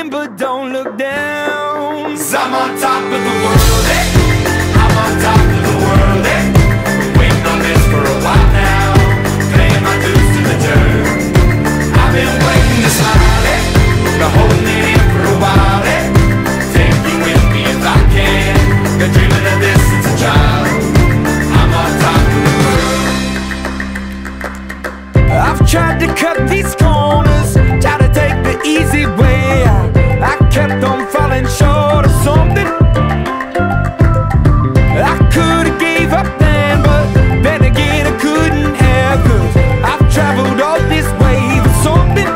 in, but don't look down. 'Cause I'm on top of the world, eh? I'm on top of the world, eh? Been waiting on this for a while now, paying my dues to the dirt. I've been waiting to smile, eh? Been holding it in for a while, eh? Take you with me if I can. Been dreaming of this since a child. I'm on top of the world. I've tried to cut these corners, tried to take the easy way. I kept on falling short of something. I could've gave up then, but then again I couldn't have, 'cause I've traveled all this way for something.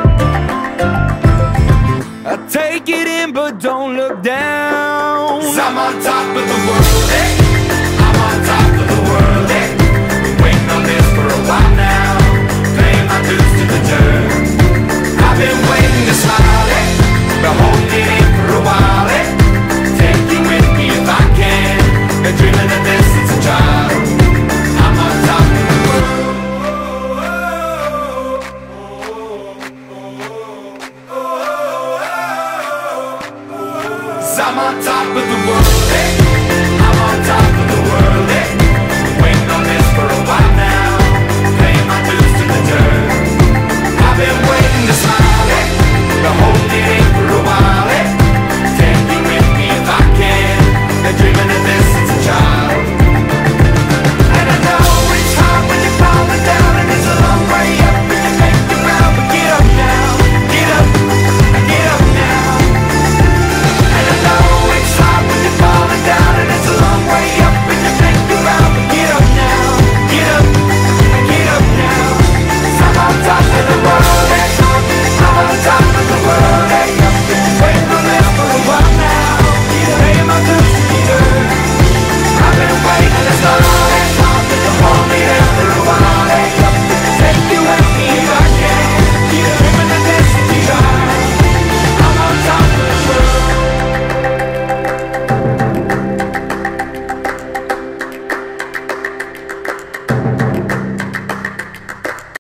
I take it in, but don't look down. 'Cause I'm on top of the world, eh? I'm on top of the world, eh? Been waiting on this for a while now, paying my dues to the dirt. I've been waiting to smile, eh? Been holding it in for a while, eh? Take you with me if I can. Been dreaming of this since a child. I'm on top of the world. 'Cause I'm on top of the world, eh?